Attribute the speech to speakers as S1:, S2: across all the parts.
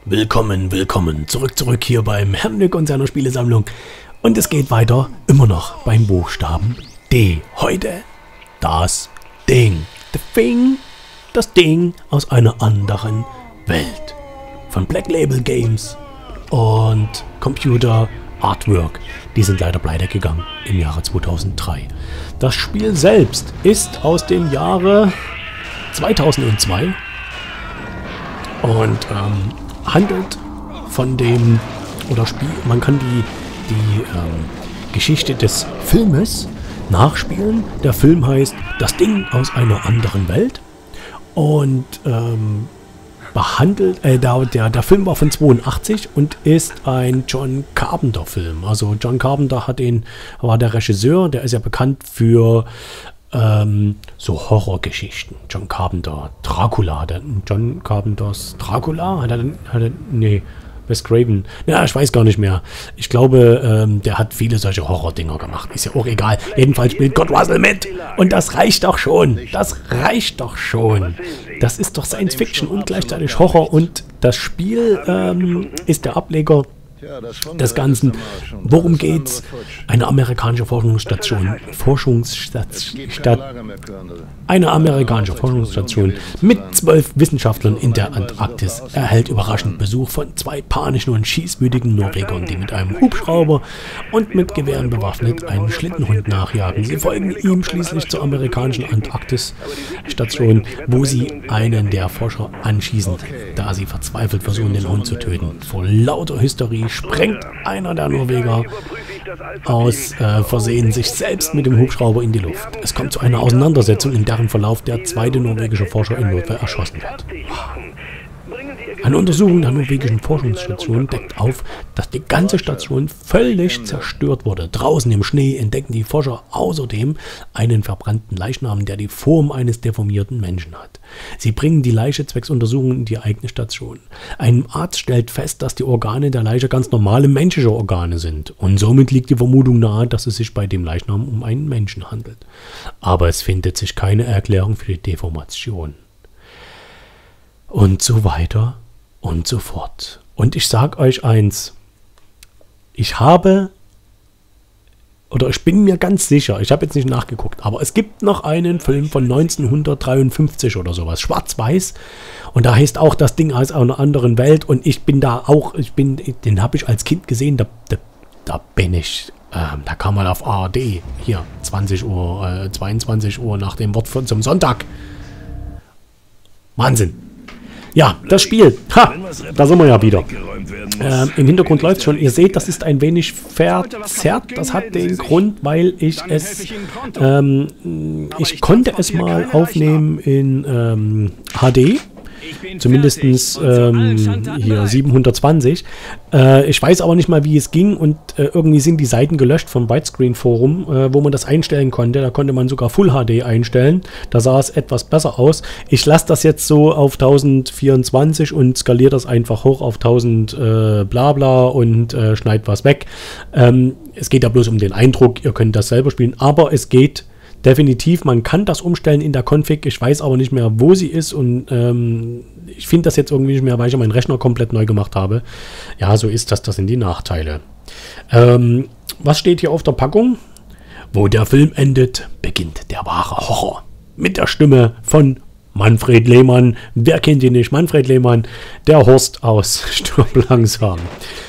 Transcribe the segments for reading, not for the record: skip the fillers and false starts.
S1: Willkommen zurück hier beim Herrn Nick und seiner Spielesammlung. Und es geht weiter, immer noch beim Buchstaben D. Heute das Ding. The Thing, das Ding aus einer anderen Welt. Von Black Label Games und Computer Artwork. Die sind leider pleite gegangen im Jahre 2003. Das Spiel selbst ist aus dem Jahre 2002 und handelt von dem, man kann die Geschichte des Filmes nachspielen. Der Film heißt Das Ding aus einer anderen Welt und behandelt, der Film war von 82 und ist ein John Carpenter Film. Also John Carpenter war der Regisseur, der ist ja bekannt für so Horrorgeschichten. John Carpenter, Dracula, John Carpenters Dracula, Wes Craven. Ja, ich weiß gar nicht mehr. Ich glaube, der hat viele solche Horror-Dinger gemacht. Ist ja auch egal. Jedenfalls spielt Kurt Russell mit. Und das reicht doch schon. Das reicht doch schon. Das ist doch Science-Fiction und gleichzeitig Horror. Und das Spiel ist der Ableger des Ganzen. Worum geht's? Eine amerikanische Forschungsstation mit 12 Wissenschaftlern in der Antarktis erhält überraschend Besuch von 2 panischen und schießwütigen Norwegern, die mit einem Hubschrauber und mit Gewehren bewaffnet einen Schlittenhund nachjagen. Sie folgen ihm schließlich zur amerikanischen Antarktisstation, wo sie einen der Forscher anschießen, da sie verzweifelt versuchen, den Hund zu töten. Vor lauter Hysterie sprengt einer der Norweger aus Versehen sich selbst mit dem Hubschrauber in die Luft. Es kommt zu einer Auseinandersetzung, in deren Verlauf der zweite norwegische Forscher in Notwehr erschossen wird. Eine Untersuchung der norwegischen Forschungsstation deckt auf, dass die ganze Station völlig zerstört wurde. Draußen im Schnee entdecken die Forscher außerdem einen verbrannten Leichnam, der die Form eines deformierten Menschen hat. Sie bringen die Leiche zwecks Untersuchungen in die eigene Station. Ein Arzt stellt fest, dass die Organe der Leiche ganz normale menschliche Organe sind. Und somit liegt die Vermutung nahe, dass es sich bei dem Leichnam um einen Menschen handelt. Aber es findet sich keine Erklärung für die Deformation. Und so weiter und so fort. Und ich sage euch eins, ich bin mir ganz sicher, ich habe jetzt nicht nachgeguckt, aber es gibt noch einen Film von 1953 oder sowas, schwarz-weiß, und da heißt auch Das Ding aus einer anderen Welt, und den habe ich als Kind gesehen, da kam mal auf ARD, hier, 20 Uhr, 22 Uhr nach dem Wort zum Sonntag. Wahnsinn. Ja, das Spiel. Ha, da sind wir ja wieder. Im Hintergrund läuft schon. Ihr seht, das ist ein wenig verzerrt. Das hat den Grund, weil ich konnte es mal aufnehmen in HD. Zumindest hier 720. Ich weiß aber nicht mal, wie es ging, und irgendwie sind die Seiten gelöscht vom Widescreen Forum, wo man das einstellen konnte. Da konnte man sogar Full HD einstellen. Da sah es etwas besser aus. Ich lasse das jetzt so auf 1024 und skaliere das einfach hoch auf 1000 Blabla und schneide was weg. Es geht ja bloß um den Eindruck, ihr könnt das selber spielen, aber es geht definitiv, man kann das umstellen in der Config, ich weiß aber nicht mehr, wo sie ist, und ich finde das jetzt irgendwie nicht mehr, weil ich meinen Rechner komplett neu gemacht habe. Ja, so ist das, das sind die Nachteile. Was steht hier auf der Packung? Wo der Film endet, beginnt der wahre Horror. Mit der Stimme von Manfred Lehmann. Wer kennt ihn nicht? Manfred Lehmann, der Horst aus Stirb langsam.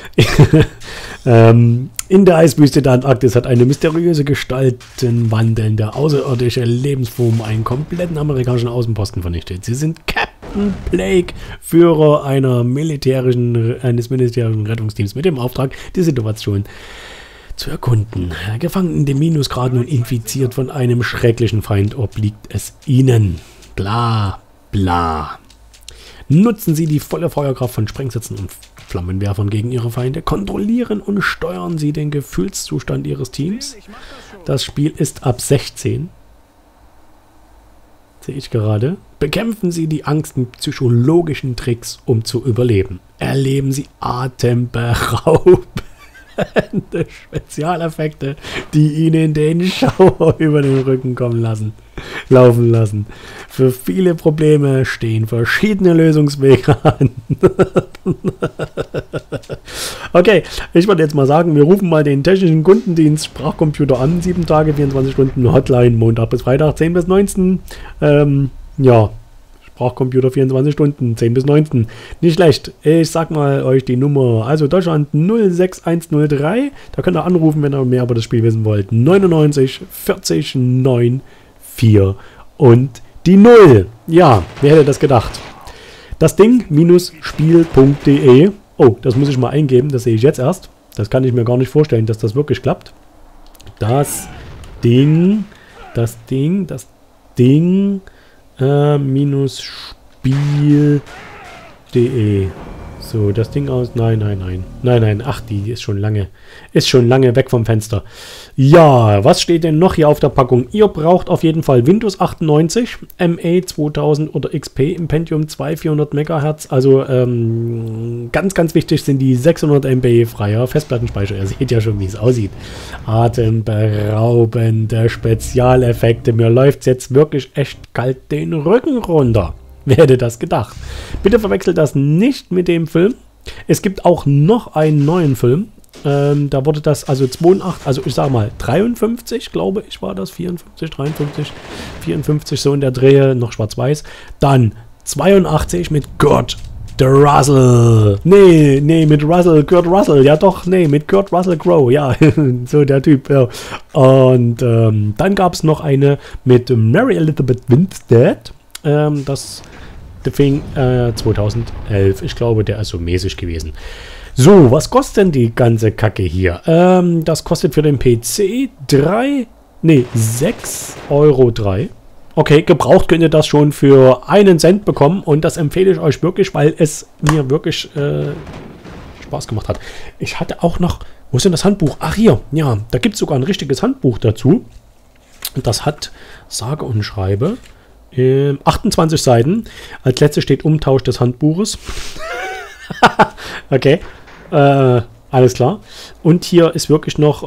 S1: In der Eiswüste der Antarktis hat eine mysteriöse Gestaltenwandelnde außerirdische Lebensform einen kompletten amerikanischen Außenposten vernichtet. Sie sind Captain Blake, Führer eines militärischen Rettungsteams mit dem Auftrag, die Situation zu erkunden. Gefangen in den Minusgraden und infiziert von einem schrecklichen Feind obliegt es ihnen. Bla bla. Nutzen Sie die volle Feuerkraft von Sprengsätzen und Flammenwerfern gegen Ihre Feinde. Kontrollieren und steuern Sie den Gefühlszustand Ihres Teams. Das Spiel ist ab 16. Sehe ich gerade. Bekämpfen Sie die Angst mit psychologischen Tricks, um zu überleben. Erleben Sie atemberaubende Spezialeffekte, die Ihnen den Schauer über den Rücken laufen lassen. Für viele Probleme stehen verschiedene Lösungswege an. Okay, ich würde jetzt mal sagen, wir rufen mal den technischen Kundendienst Sprachcomputer an. 7 Tage, 24 Stunden Hotline, Montag bis Freitag, 10 bis 19. Ja, Sprachcomputer 24 Stunden, 10 bis 19. Nicht schlecht. Ich sag mal euch die Nummer. Also Deutschland 06103. Da könnt ihr anrufen, wenn ihr mehr über das Spiel wissen wollt. 99 40 9 4 und die 0. Ja, wer hätte das gedacht? Das Ding-Spiel.de. Oh, das muss ich mal eingeben, das sehe ich jetzt erst. Das kann ich mir gar nicht vorstellen, dass das wirklich klappt. Das Ding, minus Spiel.de. So, das Ding aus. Nein. Ach, die ist schon lange weg vom Fenster. Ja, was steht denn noch hier auf der Packung? Ihr braucht auf jeden Fall Windows 98, ME 2000 oder XP im Pentium 2 400 MHz. Also ganz, ganz wichtig sind die 600 MB freier Festplattenspeicher. Ihr seht ja schon, wie es aussieht. Atemberaubende Spezialeffekte. Mir läuft es jetzt wirklich echt kalt den Rücken runter. Wer hätte das gedacht? Bitte verwechselt das nicht mit dem Film. Es gibt auch noch einen neuen Film. Da wurde das, also 82, also ich sag mal 53, glaube ich, war das, 54, 53, 54, so in der Drehe, noch schwarz-weiß. Dann 82 mit Kurt Russell. Nee, mit Kurt Russell, ja doch, mit Kurt Russell Crowe, ja, so der Typ, ja. Und dann gab es noch eine mit Mary Elizabeth Winstead. Das fing 2011. Ich glaube, der ist so mäßig gewesen. So, was kostet denn die ganze Kacke hier? Das kostet für den PC 6,03 Euro. Okay, gebraucht könnt ihr das schon für 1 Cent bekommen und das empfehle ich euch wirklich, weil es mir wirklich Spaß gemacht hat. Ich hatte auch noch, wo ist denn das Handbuch? Ach hier, ja, da gibt es sogar ein richtiges Handbuch dazu. Das hat, sage und schreibe, 28 Seiten. Als letztes steht Umtausch des Handbuches. Okay. Alles klar. Und hier ist wirklich noch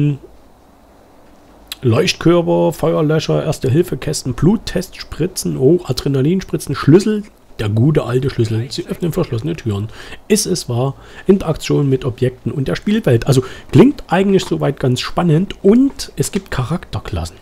S1: Leuchtkörper, Feuerlöscher, Erste-Hilfe-Kästen, Bluttestspritzen, Adrenalinspritzen, Schlüssel. Der gute alte Schlüssel. Sie öffnen verschlossene Türen. Ist es wahr? Interaktion mit Objekten und der Spielwelt. Also klingt eigentlich soweit ganz spannend. Und es gibt Charakterklassen.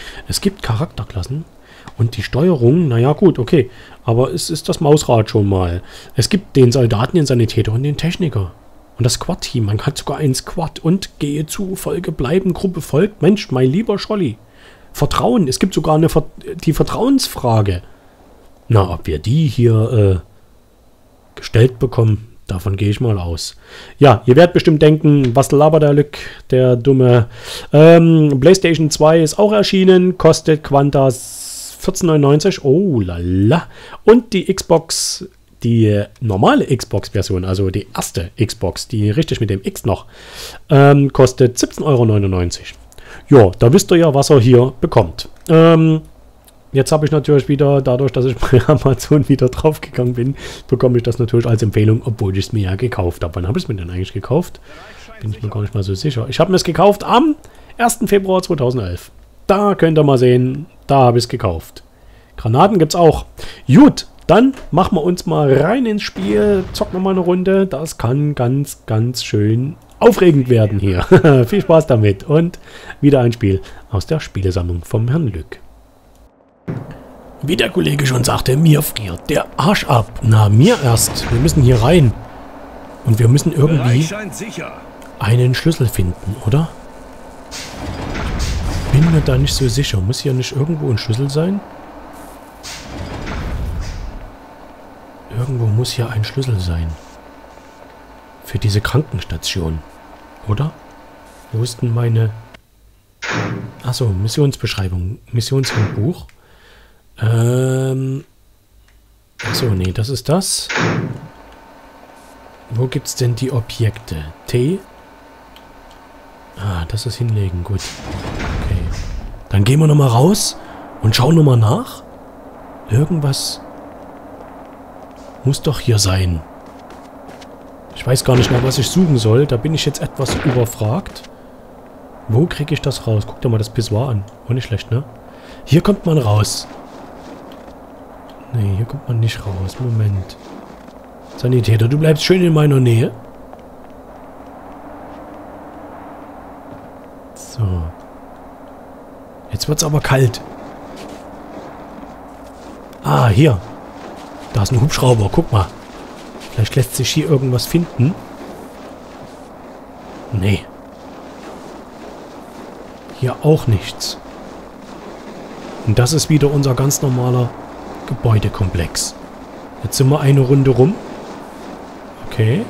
S1: Und die Steuerung, naja gut, okay. Aber es ist das Mausrad schon mal. Es gibt den Soldaten, den Sanitäter und den Techniker. Und das Squad-Team. Man hat sogar ein Squad. Und gehe zu, Folge bleiben, Gruppe folgt. Mensch, mein lieber Scholli. Vertrauen. Es gibt sogar die Vertrauensfrage. Na, ob wir die hier gestellt bekommen, davon gehe ich mal aus. Ja, ihr werdet bestimmt denken, was labert der Lück, der Dumme. PlayStation 2 ist auch erschienen. Kostet Quantas 14,99. Oh lala. Und die Xbox, die normale Xbox-Version, also die erste Xbox, die richtig mit dem X noch, kostet 17,99 Euro. Ja, da wisst ihr ja, was ihr hier bekommt. Jetzt habe ich natürlich wieder, dadurch, dass ich bei Amazon wieder draufgegangen bin, bekomme ich das natürlich als Empfehlung, obwohl ich es mir ja gekauft habe. Wann habe ich es mir denn eigentlich gekauft? Bin ich mir gar nicht mal so sicher. Ich habe mir es gekauft am 1. Februar 2011. Da könnt ihr mal sehen, da habe ich es gekauft. Granaten gibt es auch. Gut, dann machen wir uns mal rein ins Spiel. Zocken wir mal eine Runde. Das kann ganz, ganz schön aufregend werden hier. Viel Spaß damit. Und wieder ein Spiel aus der Spielesammlung vom Herrn Lück. Wie der Kollege schon sagte, mir friert der Arsch ab. Na, mir erst. Wir müssen hier rein. Und wir müssen irgendwie einen Schlüssel finden, oder? Bin mir da nicht so sicher. Muss hier nicht irgendwo ein Schlüssel sein? Irgendwo muss hier ein Schlüssel sein. Für diese Krankenstation. Oder? Wo ist denn meine... Achso, Missionsbeschreibung. Missionshandbuch. Achso, nee, das ist das. Wo gibt's denn die Objekte? T? Ah, das ist hinlegen, gut. Okay. Dann gehen wir nochmal raus und schauen nochmal nach. Irgendwas muss doch hier sein. Ich weiß gar nicht mehr, was ich suchen soll. Da bin ich jetzt etwas überfragt. Wo kriege ich das raus? Guck dir mal das Pissoir an. Auch nicht schlecht, ne? Hier kommt man raus. Nee, hier kommt man nicht raus. Moment. Sanitäter, du bleibst schön in meiner Nähe. wird's aber kalt. Ah, hier. Da ist ein Hubschrauber. Guck mal. Vielleicht lässt sich hier irgendwas finden. Nee. Hier auch nichts. Und das ist wieder unser ganz normaler Gebäudekomplex. Jetzt sind wir eine Runde rum. Okay.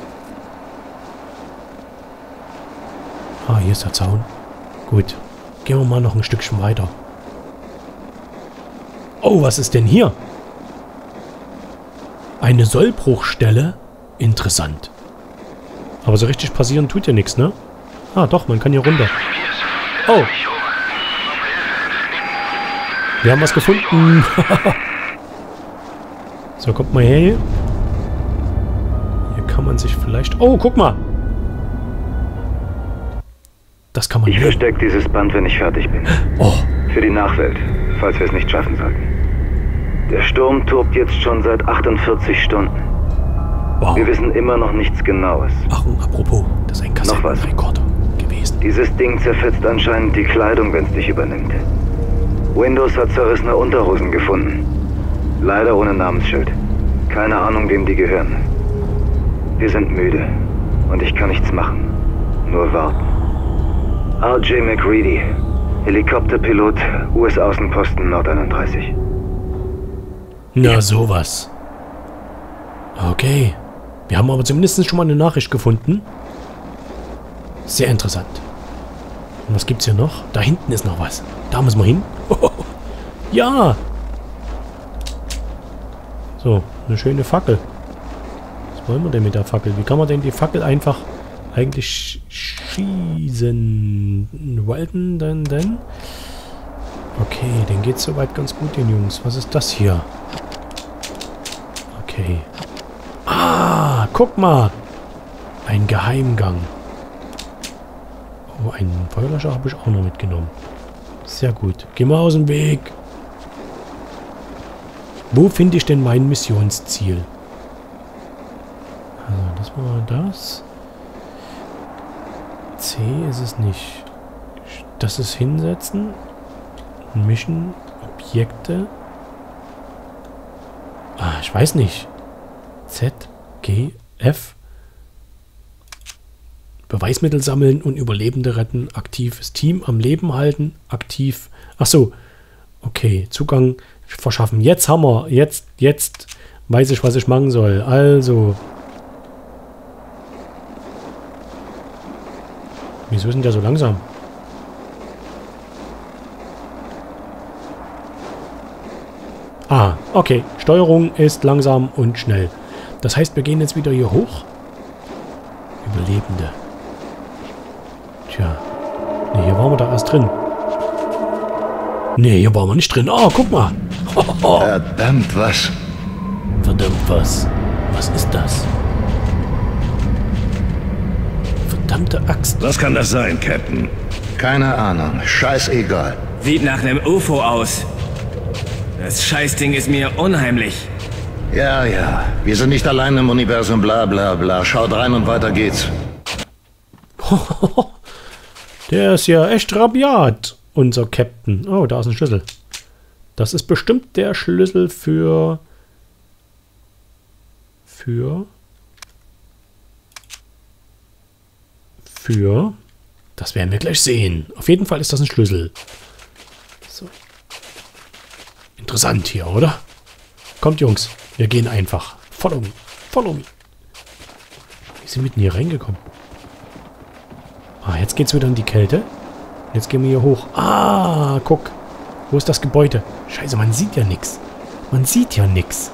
S1: Ah, hier ist der Zaun. Gut. Gehen wir mal noch ein Stückchen weiter. Oh, was ist denn hier? Eine Sollbruchstelle? Interessant. Aber so richtig passieren tut ja nichts, ne? Ah, doch, man kann hier runter. Oh. Wir haben was gefunden. So, kommt mal her. Hier kann man sich vielleicht... Oh, guck mal. Das kann man...
S2: Ich verstecke dieses Band, wenn ich fertig bin.
S1: Oh.
S2: Für die Nachwelt, falls wir es nicht schaffen sollten. Der Sturm tobt jetzt schon seit 48 Stunden.
S1: Wow.
S2: Wir wissen immer noch nichts Genaues.
S1: Ach, und apropos, das ist ein Kassettenrekorder gewesen.
S2: Dieses Ding zerfetzt anscheinend die Kleidung, wenn es dich übernimmt. Windows hat zerrissene Unterhosen gefunden. Leider ohne Namensschild. Keine Ahnung, wem die gehören. Wir sind müde und ich kann nichts machen. Nur warten. R.J. McReady, Helikopterpilot, US-Außenposten Nord 31.
S1: Na, sowas. Okay. Wir haben aber zumindest schon mal eine Nachricht gefunden. Sehr interessant. Und was gibt's hier noch? Da hinten ist noch was. Da müssen wir hin. Ja. So, eine schöne Fackel. Was wollen wir denn mit der Fackel? Wie kann man denn die Fackel einfach eigentlich schießen? Walten denn? Okay, den geht's soweit ganz gut, den Jungs. Was ist das hier? Okay. Ah, guck mal. Ein Geheimgang. Oh, einen Feuerlöscher habe ich auch noch mitgenommen. Sehr gut. Geh mal aus dem Weg. Wo finde ich denn mein Missionsziel? Also, das war das. C ist es nicht. Das ist hinsetzen. Mission, Objekte. Ah, ich weiß nicht. Z, G, F. Beweismittel sammeln und Überlebende retten. Aktives Team am Leben halten. Aktiv. Ach so. Okay, Zugang verschaffen. Jetzt haben wir. Jetzt weiß ich, was ich machen soll. Also. Wieso ist denn der so langsam? Ah, okay. Steuerung ist langsam und schnell. Das heißt, wir gehen jetzt wieder hier hoch. Überlebende. Tja. Ne, hier waren wir da erst drin. Ne, hier waren wir nicht drin. Oh, guck mal.
S3: Verdammt was.
S1: Verdammt was. Was ist das? Verdammte Axt.
S3: Was kann das sein, Captain? Keine Ahnung. Scheißegal.
S4: Sieht nach einem UFO aus. Das Scheißding ist mir unheimlich.
S3: Ja, ja. Wir sind nicht allein im Universum, bla bla bla. Schaut rein und weiter geht's.
S1: Der ist ja echt rabiat, unser Captain. Oh, da ist ein Schlüssel. Das ist bestimmt der Schlüssel für... Das werden wir gleich sehen. Auf jeden Fall ist das ein Schlüssel. So. Interessant hier, oder? Kommt, Jungs. Wir gehen einfach. Follow me. Follow me. Wir sind mitten hier reingekommen. Ah, jetzt geht's wieder in die Kälte. Jetzt gehen wir hier hoch. Ah, guck. Wo ist das Gebäude? Scheiße, man sieht ja nichts. Man sieht ja nichts.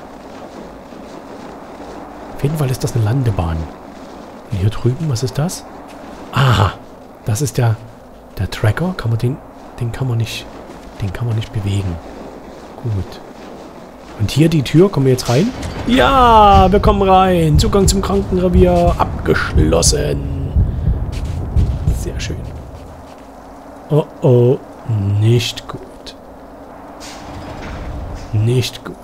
S1: Auf jeden Fall ist das eine Landebahn. Und hier drüben, was ist das? Aha. Das ist der Tracker. Kann man den kann man nicht bewegen. Gut. Und hier die Tür. Kommen wir jetzt rein? Ja, wir kommen rein. Zugang zum Krankenrevier abgeschlossen. Sehr schön. Oh, oh. Nicht gut. Nicht gut.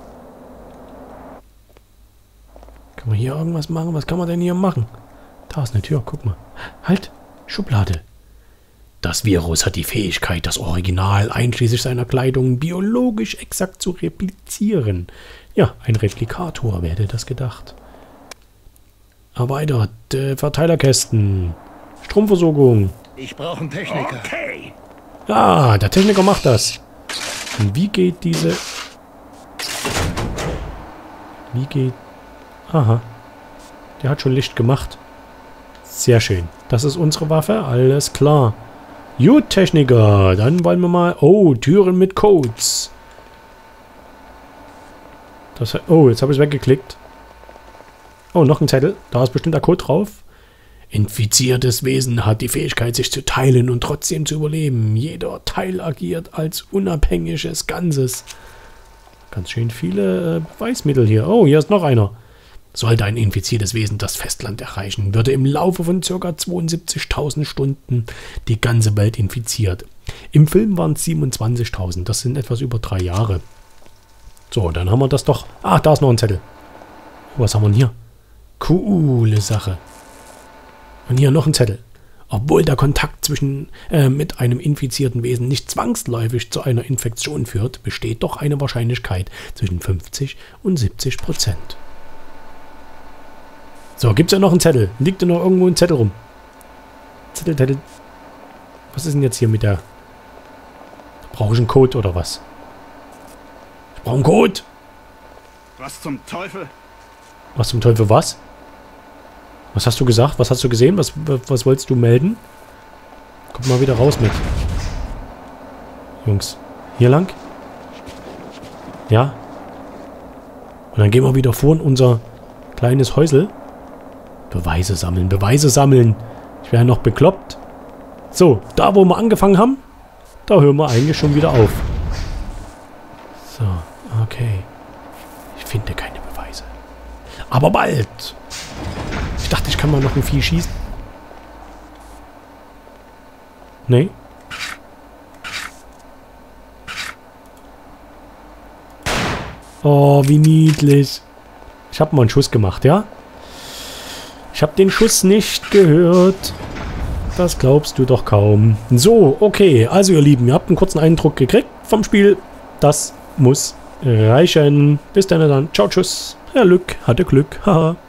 S1: Kann man hier irgendwas machen? Was kann man denn hier machen? Da ist eine Tür. Guck mal. Halt. Schublade. Das Virus hat die Fähigkeit, das Original einschließlich seiner Kleidung biologisch exakt zu replizieren. Ja, ein Replikator, wer hätte das gedacht? Erweitert, Verteilerkästen, Stromversorgung.
S3: Ich brauche einen Techniker.
S4: Okay.
S1: Ah, der Techniker macht das. Und wie geht diese... Wie geht... Aha. Der hat schon Licht gemacht. Sehr schön. Das ist unsere Waffe. Alles klar. Gut, Techniker. Dann wollen wir mal... Oh, Türen mit Codes. Das... Oh, jetzt habe ich es weggeklickt. Oh, noch ein Zettel. Da ist bestimmt der Code drauf. Infiziertes Wesen hat die Fähigkeit, sich zu teilen und trotzdem zu überleben. Jeder Teil agiert als unabhängiges Ganzes. Ganz schön viele Beweismittel hier. Oh, hier ist noch einer. Sollte ein infiziertes Wesen das Festland erreichen, würde im Laufe von ca. 72.000 Stunden die ganze Welt infiziert. Im Film waren es 27.000. Das sind etwas über 3 Jahre. So, dann haben wir das doch... Ach, da ist noch ein Zettel. Was haben wir denn hier? Coole Sache. Und hier noch ein Zettel. Obwohl der Kontakt mit einem infizierten Wesen nicht zwangsläufig zu einer Infektion führt, besteht doch eine Wahrscheinlichkeit zwischen 50 und 70%. So, gibt es ja noch einen Zettel. Liegt da noch irgendwo ein Zettel rum? Zettel. Was ist denn jetzt hier mit der... Brauche ich einen Code oder was? Ich brauche einen Code!
S4: Was zum Teufel?
S1: Was zum Teufel was? Was hast du gesagt? Was hast du gesehen? Was wolltest du melden? Kommt mal wieder raus mit. Jungs. Hier lang? Ja? Und dann gehen wir wieder vor in unser kleines Häusel. Beweise sammeln, Beweise sammeln. Ich wäre noch bekloppt. So, da wo wir angefangen haben, da hören wir eigentlich schon wieder auf. So, okay. Ich finde keine Beweise. Aber bald. Ich dachte, ich kann mal noch ein Vieh schießen. Nee. Oh, wie niedlich. Ich habe mal einen Schuss gemacht, ja? Ich habe den Schuss nicht gehört. Das glaubst du doch kaum. So, okay. Also ihr Lieben, ihr habt einen kurzen Eindruck gekriegt vom Spiel. Das muss reichen. Bis dann. Ciao, tschüss. Herr Lück hatte Glück. Haha.